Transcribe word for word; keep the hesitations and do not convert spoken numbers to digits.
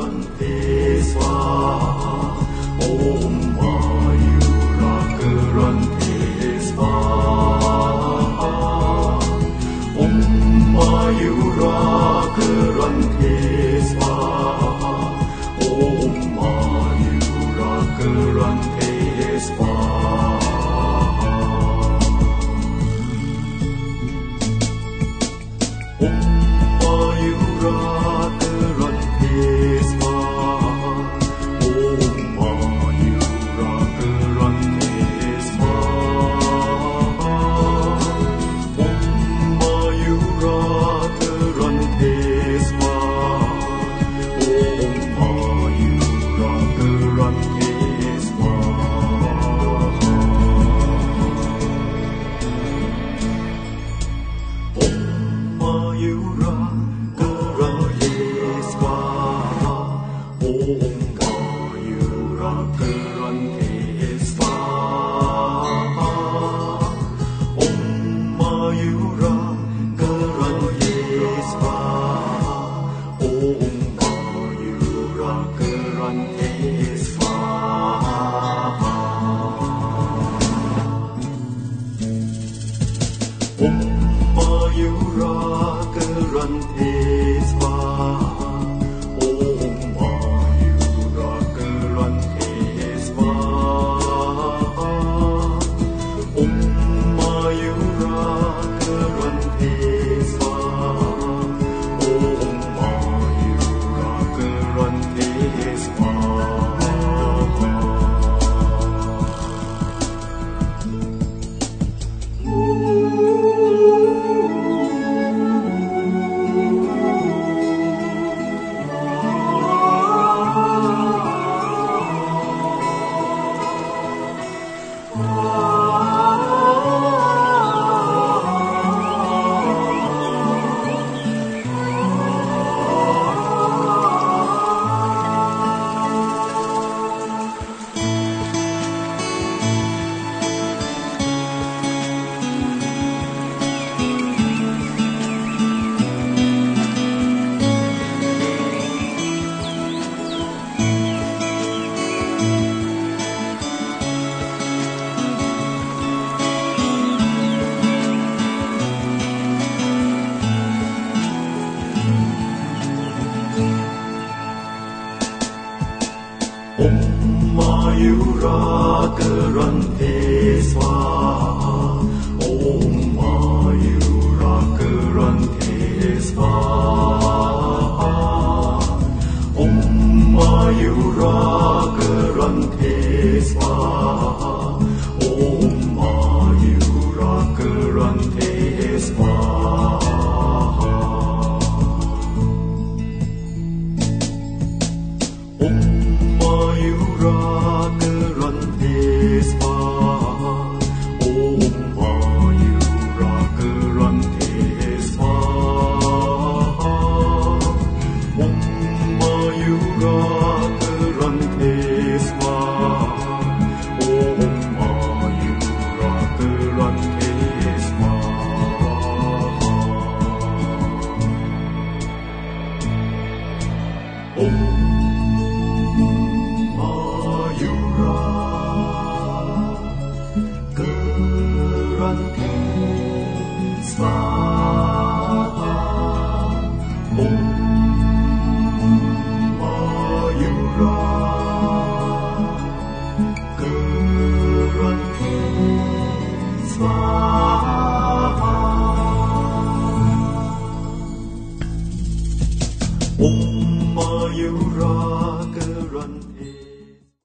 Gerante Swaha Om Mayura Gerante Swaha Om Mayura Gerante Swaha Om Mayura Gerante Swaha Om Mayura Gerante Swaha Om Mayura Gerante Swaha Om Mayura Gerante Swaha Om Mayura Gerante Swaha Om Mayura Om Mayura Gerante Swaha Om Mayura Gerante Swaha Om Mayura Gerante Swaha Om Mayura Gerante Swaha Om Mayura Gerante Swaha Om Mayura Gerante Swaha Om Mayura Gerante Swaha Om Mayura Gerante Swaha Om Mayura Gerante Swaha Om Mayura Gerante Swaha Om Mayura Gerante Swaha Om Mayura Gerante Swaha Om Mayura Gerante Swaha Om Mayura Gerante Swaha Om Mayura Gerante